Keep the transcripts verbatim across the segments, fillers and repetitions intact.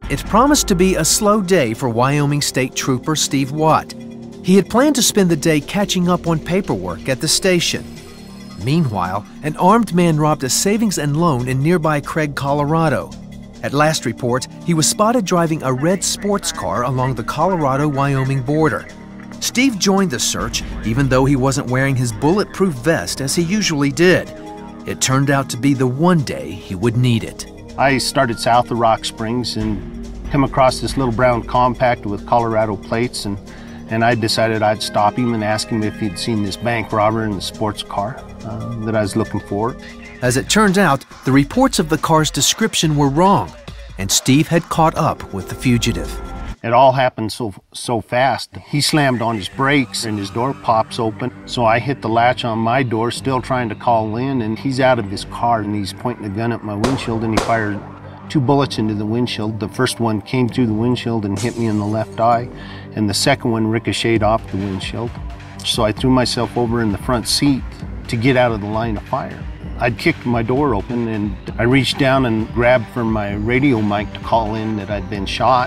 It promised to be a slow day for Wyoming State Trooper Steve Watt. He had planned to spend the day catching up on paperwork at the station. Meanwhile, an armed man robbed a savings and loan in nearby Craig, Colorado. At last report, he was spotted driving a red sports car along the Colorado-Wyoming border. Steve joined the search, even though he wasn't wearing his bulletproof vest as he usually did. It turned out to be the one day he would need it. I started south of Rock Springs and come across this little brown compact with Colorado plates, and, and I decided I'd stop him and ask him if he'd seen this bank robber in the sports car uh, that I was looking for. As it turned out, the reports of the car's description were wrong, and Steve had caught up with the fugitive. It all happened so so fast. He slammed on his brakes and his door pops open. So I hit the latch on my door, still trying to call in, and he's out of his car and he's pointing a gun at my windshield, and he fired two bullets into the windshield. The first one came through the windshield and hit me in the left eye, and the second one ricocheted off the windshield. So I threw myself over in the front seat to get out of the line of fire. I'd kicked my door open, and I reached down and grabbed for my radio mic to call in that I'd been shot.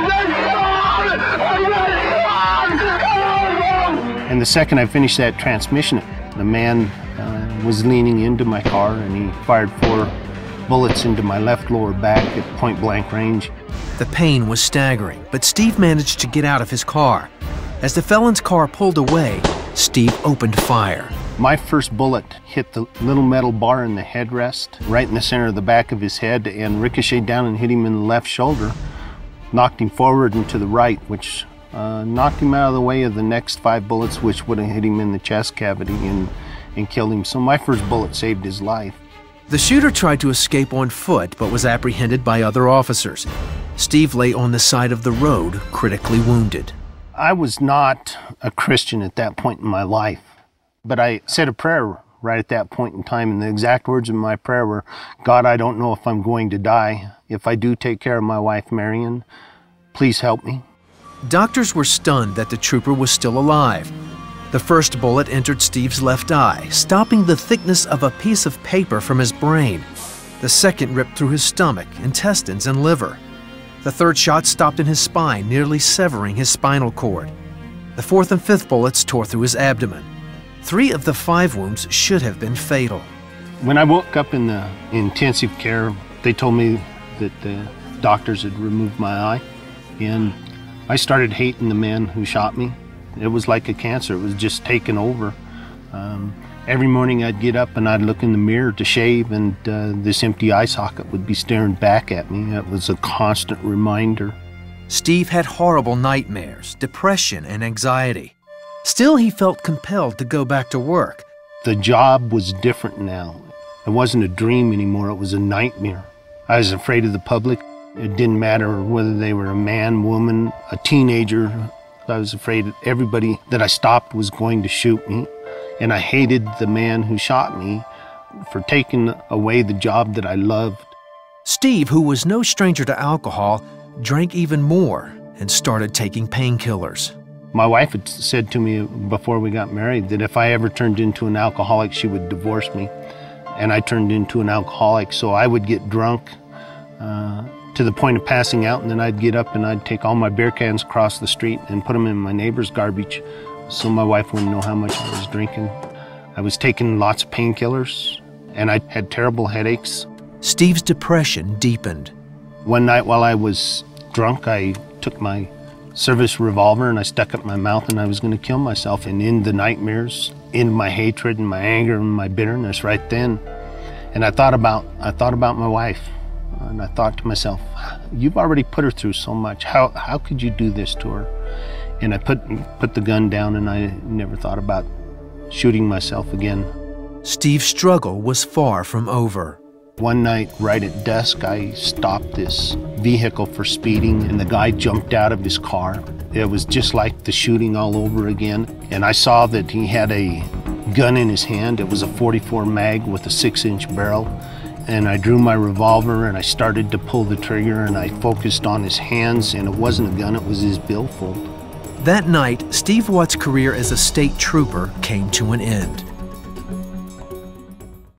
And the second I finished that transmission, the man uh, was leaning into my car, and he fired four bullets into my left lower back at point-blank range. The pain was staggering, but Steve managed to get out of his car. As the felon's car pulled away, Steve opened fire. My first bullet hit the little metal bar in the headrest, right in the center of the back of his head, and ricocheted down and hit him in the left shoulder, knocked him forward and to the right, which uh, knocked him out of the way of the next five bullets, which would have hit him in the chest cavity and, and killed him. So my first bullet saved his life. The shooter tried to escape on foot, but was apprehended by other officers. Steve lay on the side of the road, critically wounded. I was not a Christian at that point in my life. But I said a prayer right at that point in time, and the exact words of my prayer were, God, I don't know if I'm going to die. If I do take care of my wife, Marion, please help me. Doctors were stunned that the trooper was still alive. The first bullet entered Steve's left eye, stopping the thickness of a piece of paper from his brain. The second ripped through his stomach, intestines, and liver. The third shot stopped in his spine, nearly severing his spinal cord. The fourth and fifth bullets tore through his abdomen. Three of the five wounds should have been fatal. When I woke up in the intensive care, they told me that the doctors had removed my eye, and I started hating the man who shot me. It was like a cancer. It was just taking over. Um, every morning I'd get up and I'd look in the mirror to shave, and uh, this empty eye socket would be staring back at me. It was a constant reminder. Steve had horrible nightmares, depression, and anxiety. Still, he felt compelled to go back to work. The job was different now. It wasn't a dream anymore, it was a nightmare. I was afraid of the public. It didn't matter whether they were a man, woman, a teenager. I was afraid that everybody that I stopped was going to shoot me. And I hated the man who shot me for taking away the job that I loved. Steve, who was no stranger to alcohol, drank even more and started taking painkillers. My wife had said to me before we got married that if I ever turned into an alcoholic, she would divorce me. And I turned into an alcoholic, so I would get drunk uh, to the point of passing out, and then I'd get up and I'd take all my beer cans across the street and put them in my neighbor's garbage so my wife wouldn't know how much I was drinking. I was taking lots of painkillers, and I had terrible headaches. Steve's depression deepened. One night while I was drunk, I took my service revolver and I stuck it in my mouth, and I was going to kill myself. And in the nightmares, in my hatred and my anger and my bitterness right then, and I thought about I thought about my wife, and I thought to myself, you've already put her through so much. How how could you do this to her? And I put put the gun down, and I never thought about shooting myself again. Steve's struggle was far from over. One night, right at dusk, I stopped this vehicle for speeding, and the guy jumped out of his car. It was just like the shooting all over again, and I saw that he had a gun in his hand. It was a forty-four mag with a six-inch barrel, and I drew my revolver and I started to pull the trigger, and I focused on his hands, and it wasn't a gun, it was his billfold. That night, Steve Watt's career as a state trooper came to an end.